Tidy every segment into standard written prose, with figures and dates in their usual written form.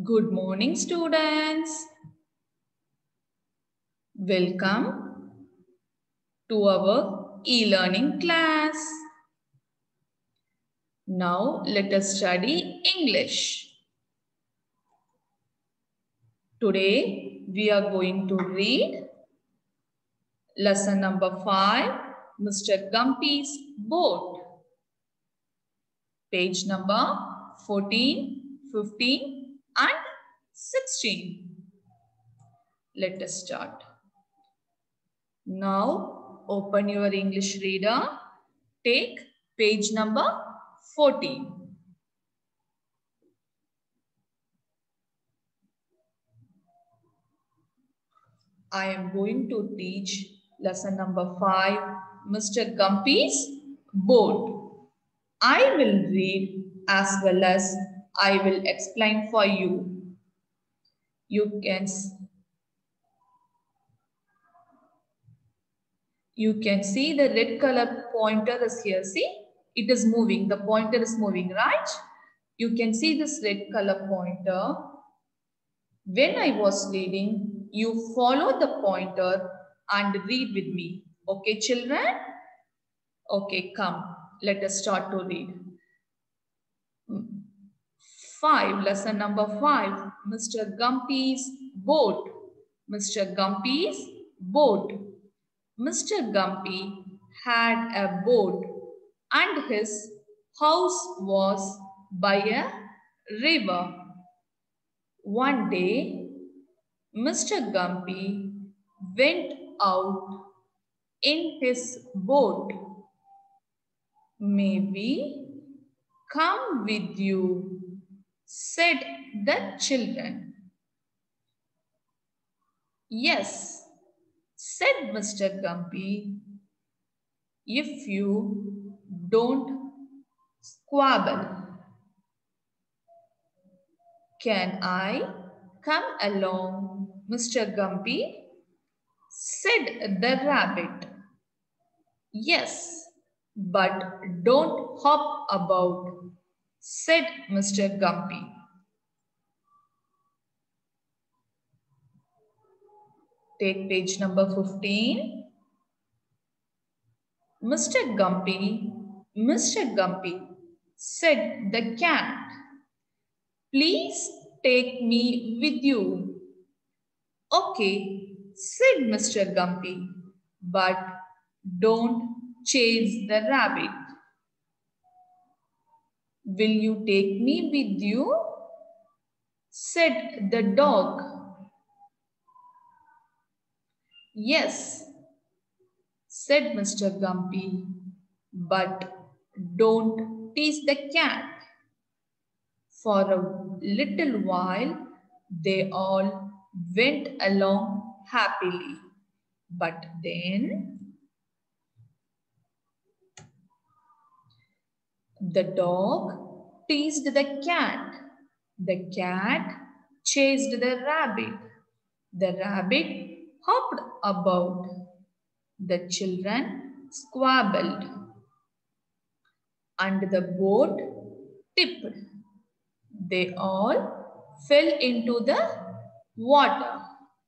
Good morning, students. Welcome to our e-learning class. Now, let us study English. Today, we are going to read lesson number 5, Mr. Gumpy's Boat. Page number 14, 15 and 16. Let us start. Now, open your English reader. Take page number 14. I am going to teach lesson number 5, Mr. Gumpy's Boat. I will read as well as I will explain for you. You can see the red color pointer is here. See, it is moving. The pointer is moving, right? You can see this red color pointer. When I was reading, you follow the pointer and read with me. Okay, children? Okay, come. Let us start to read. 5, lesson number 5, Mr. Gumpy's Boat. Mr. Gumpy's Boat. Mr. Gumpy had a boat and his house was by a river. One day, Mr. Gumpy went out in his boat. "May we come with you?" said the children. "Yes," said Mr. Gumpy, "if you don't squabble." "Can I come along, Mr. Gumpy?" said the rabbit. "Yes, but don't hop about," said Mr. Gumpy. Take page number 15. Mr. Gumpy, said the cat, "Please take me with you." "Okay," said Mr. Gumpy, "but don't chase the rabbit." "Will you take me with you?" said the dog. "Yes," said Mr. Gumpy, "but don't tease the cat." For a little while, they all went along happily. But then the dog teased the cat. The cat chased the rabbit. The rabbit hopped about. The children squabbled. And the boat tipped. They all fell into the water.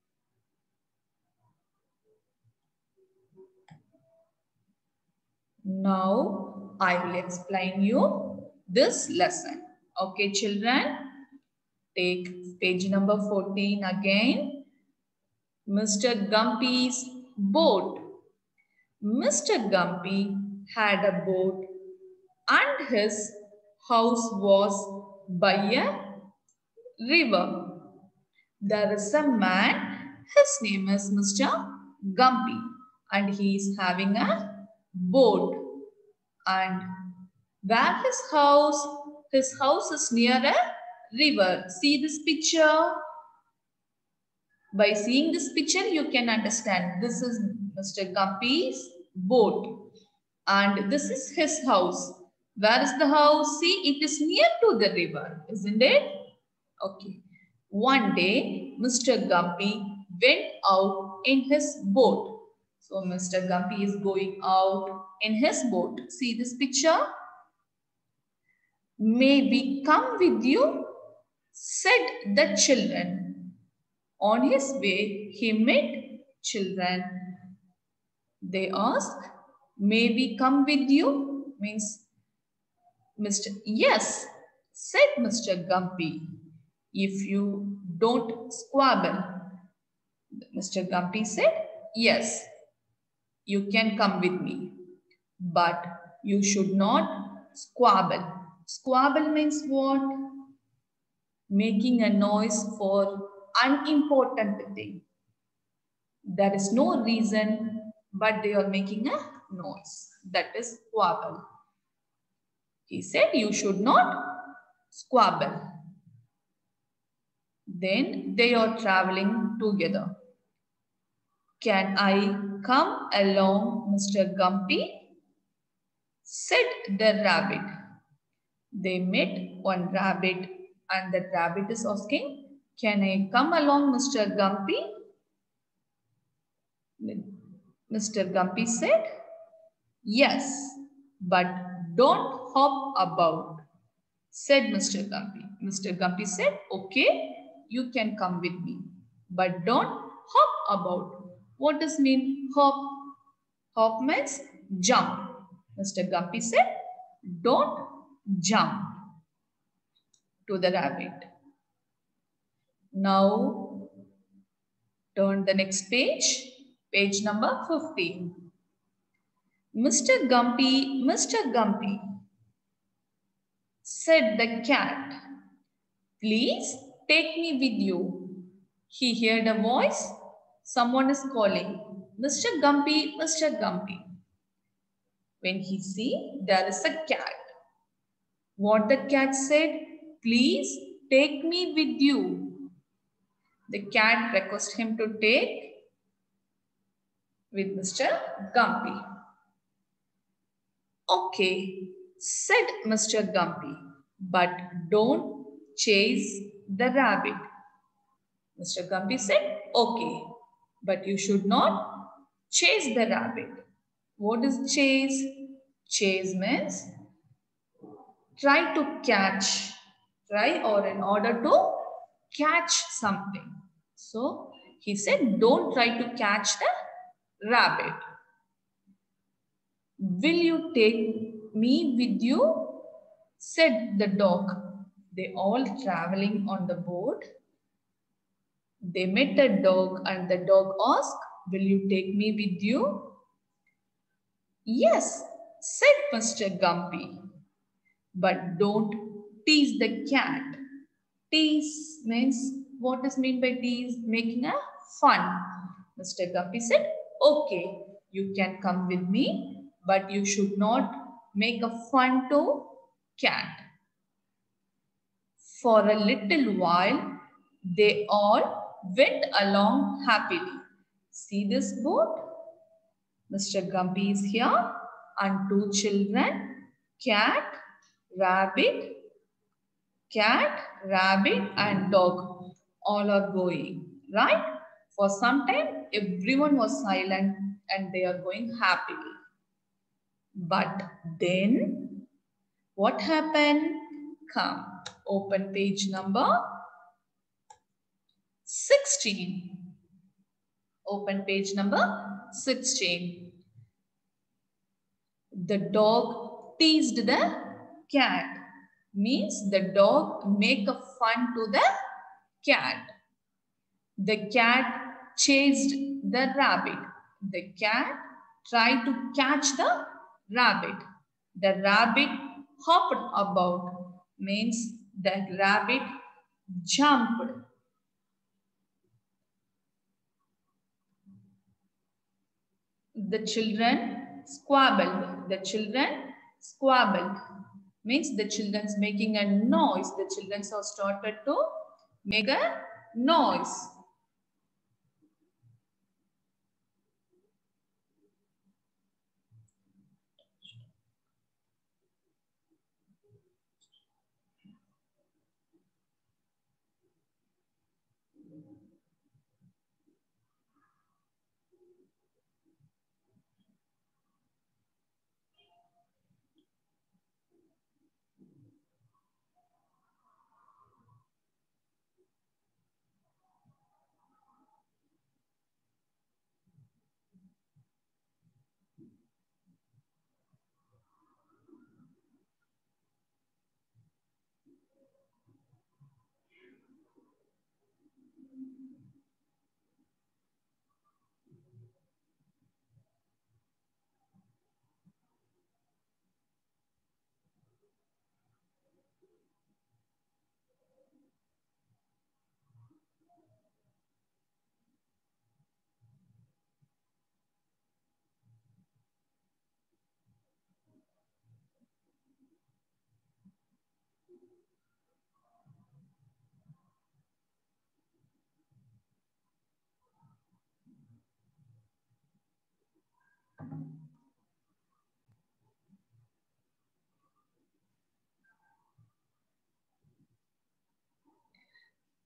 Now I will explain you this lesson. Okay, children? Take page number 14 again. Mr. Gumpy's boat. Mr. Gumpy had a boat and his house was by a river. There is a man, his name is Mr. Gumpy, and he is having a boat. And where his house is near a river. See this picture? By seeing this picture, you can understand this is Mr. Gumpy's boat and this is his house. Where is the house? See, it is near to the river, isn't it? Okay. One day, Mr. Gumpy went out in his boat. So, Mr. Gumpy is going out in his boat. See this picture? "May we come with you?" said the children. On his way, he met children. They asked, may we come with you? Means, Mr. Yes, said Mr. Gumpy. If you don't squabble. Mr. Gumpy said, yes, you can come with me. But you should not squabble. Squabble means what? Making a noise for unimportant thing. There is no reason, but they are making a noise. That is squabble. He said you should not squabble. Then they are traveling together. Can I come along, Mr. Gumpy? Said the rabbit. They met one rabbit and the rabbit is asking, can I come along, Mr. Gumpy? Mr. Gumpy said, yes, but don't hop about, said Mr. Gumpy. Mr. Gumpy said, okay, you can come with me, but don't hop about. What does mean hop? Hop means jump. Mr. Gumpy said, don't jump to the rabbit. Now, turn the next page, page number 15. Mr. Gumpy, said the cat, please take me with you. He heard a voice. Someone is calling, Mr. Gumpy, Mr. Gumpy. When he see there is a cat. What the cat said, please take me with you. The cat requested him to take with Mr. Gumpy. Okay, said Mr. Gumpy, but don't chase the rabbit. Mr. Gumpy said, okay, but you should not chase the rabbit. What is chase? Chase means try to catch, try or in order to catch something. So he said, don't try to catch the rabbit. Will you take me with you? Said the dog. They all traveling on the boat. They met a dog and the dog asked, will you take me with you? Yes, said Mr. Gumpy. But don't tease the cat. Tease means, what is meant by tease? Making a fun. Mr. Gumpy said, okay, you can come with me, but you should not make a fun to cat. For a little while, they all went along happily. See this boat? Mr. Gumpy is here and two children, cat, rabbit, and dog. All are going, right? For some time, everyone was silent and they are going happily. But then, what happened? Come, open page number 16. Open page number 16. The dog teased the cat. Means the dog make a fun to the cat. The cat chased the rabbit. The cat tried to catch the rabbit. The rabbit hopped about. Means the rabbit jumped. The children squabbled. The children squabbled. Means the children's making a noise. The children have started to make a noise.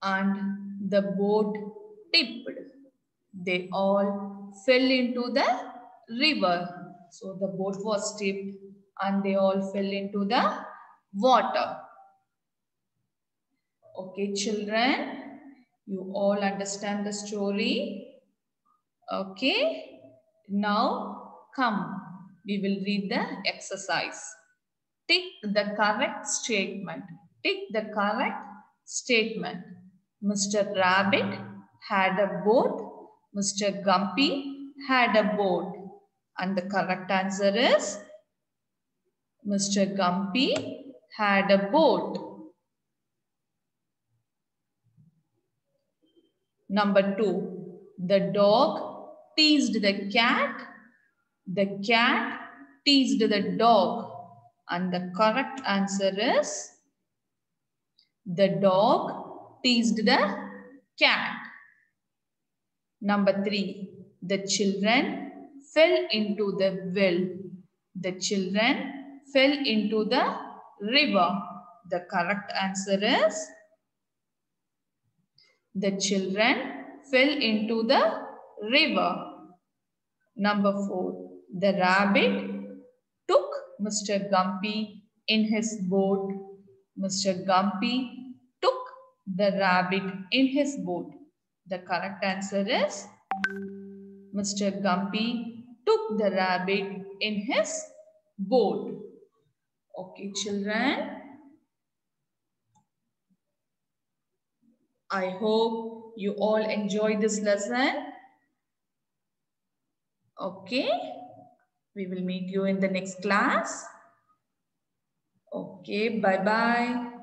and the boat tipped. They all fell into the river. So the boat was tipped and they all fell into the water. Okay, children, you all understand the story? Okay, now come, we will read the exercise. Tick the correct statement. Tick the correct statement. Mr. Rabbit had a boat. Mr. Gumpy had a boat. And the correct answer is Mr. Gumpy had a boat. Number 2. The dog teased the cat. The cat teased the dog. And the correct answer is the dog teased the cat. Number 3. The children fell into the well. The children fell into the river. The correct answer is the children fell into the river. Number 4. The rabbit took Mr. Gumpy in his boat. Mr. Gumpy took the rabbit in his boat. The correct answer is Mr. Gumpy took the rabbit in his boat. Okay, children. I hope you all enjoy this lesson. Okay. We will meet you in the next class. Okay, bye-bye.